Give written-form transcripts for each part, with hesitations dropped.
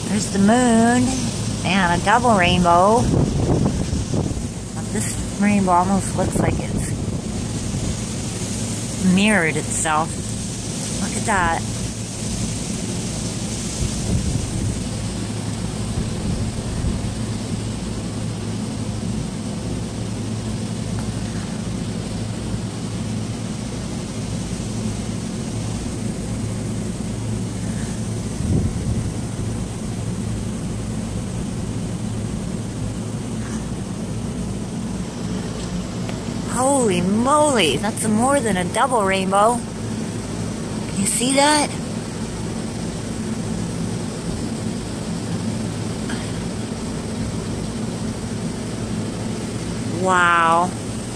There's the moon and a double rainbow. This rainbow almost looks like it's mirrored itself. Look at that. Holy moly, that's more than a double rainbow. Can you see that? Wow.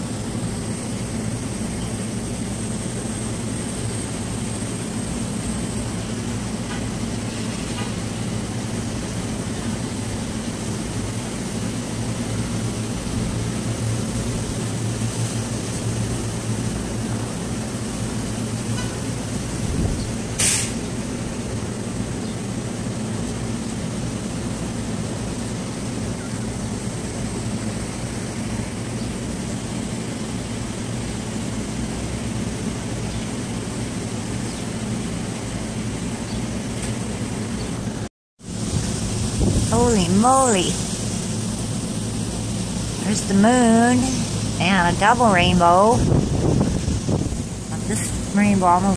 Holy moly. There's the moon and a double rainbow. This rainbow almost